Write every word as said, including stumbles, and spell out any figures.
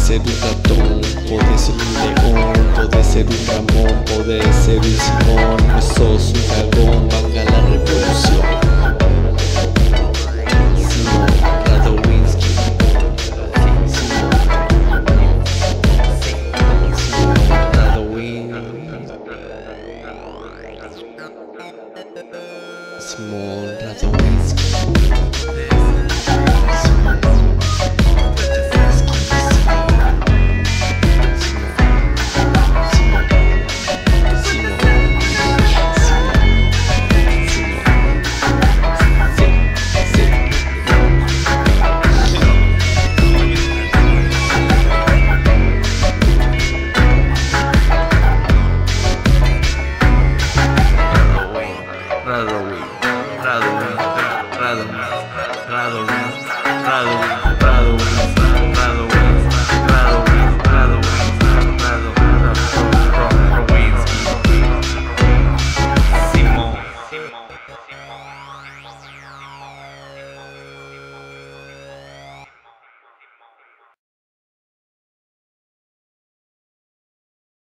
ser un ratón, podés ser un león, podés ser un Ramón, podés ser un Simón, no sos un cagón, valga la revolución. Simón Radowinsky. Simón Radowinsky. Simón Radowinsky. Simón.